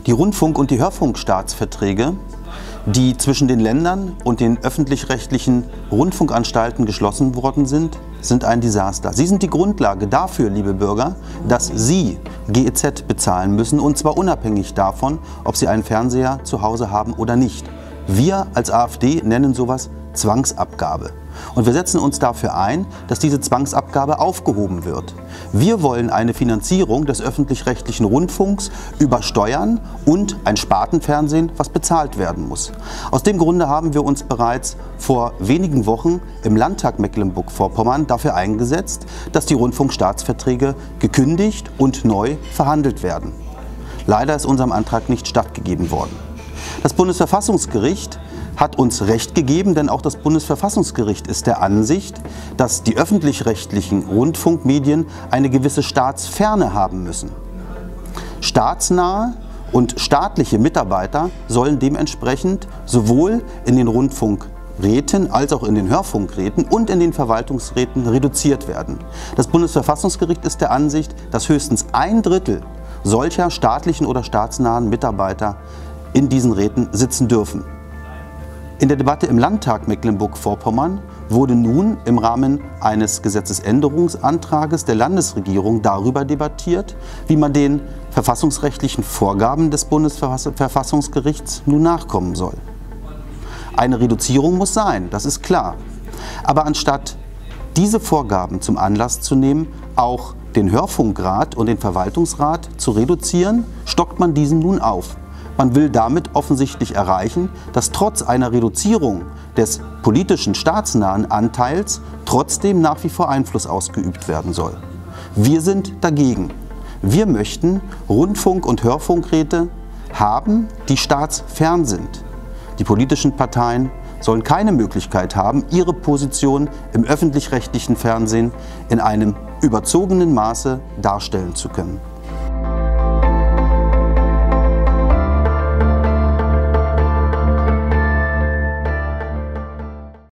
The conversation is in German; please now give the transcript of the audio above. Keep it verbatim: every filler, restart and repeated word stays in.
Die Rundfunk- und die Hörfunkstaatsverträge, die zwischen den Ländern und den öffentlich-rechtlichen Rundfunkanstalten geschlossen worden sind, sind ein Desaster. Sie sind die Grundlage dafür, liebe Bürger, dass Sie G E Z bezahlen müssen, und zwar unabhängig davon, ob Sie einen Fernseher zu Hause haben oder nicht. Wir als AfD nennen sowas Zwangsabgabe. Und wir setzen uns dafür ein, dass diese Zwangsabgabe aufgehoben wird. Wir wollen eine Finanzierung des öffentlich-rechtlichen Rundfunks über Steuern und ein Spartenfernsehen, was bezahlt werden muss. Aus dem Grunde haben wir uns bereits vor wenigen Wochen im Landtag Mecklenburg-Vorpommern dafür eingesetzt, dass die Rundfunkstaatsverträge gekündigt und neu verhandelt werden. Leider ist unserem Antrag nicht stattgegeben worden. Das Bundesverfassungsgericht hat uns Recht gegeben, denn auch das Bundesverfassungsgericht ist der Ansicht, dass die öffentlich-rechtlichen Rundfunkmedien eine gewisse Staatsferne haben müssen. Staatsnahe und staatliche Mitarbeiter sollen dementsprechend sowohl in den Rundfunkräten als auch in den Hörfunkräten und in den Verwaltungsräten reduziert werden. Das Bundesverfassungsgericht ist der Ansicht, dass höchstens ein Drittel solcher staatlichen oder staatsnahen Mitarbeiter in diesen Räten sitzen dürfen. In der Debatte im Landtag Mecklenburg-Vorpommern wurde nun im Rahmen eines Gesetzesänderungsantrages der Landesregierung darüber debattiert, wie man den verfassungsrechtlichen Vorgaben des Bundesverfassungsgerichts nun nachkommen soll. Eine Reduzierung muss sein, das ist klar. Aber anstatt diese Vorgaben zum Anlass zu nehmen, auch den Hörfunkrat und den Verwaltungsrat zu reduzieren, stockt man diesen nun auf. Man will damit offensichtlich erreichen, dass trotz einer Reduzierung des politischen staatsnahen Anteils trotzdem nach wie vor Einfluss ausgeübt werden soll. Wir sind dagegen. Wir möchten Rundfunk- und Hörfunkräte haben, die staatsfern sind. Die politischen Parteien sollen keine Möglichkeit haben, ihre Position im öffentlich-rechtlichen Fernsehen in einem überzogenen Maße darstellen zu können.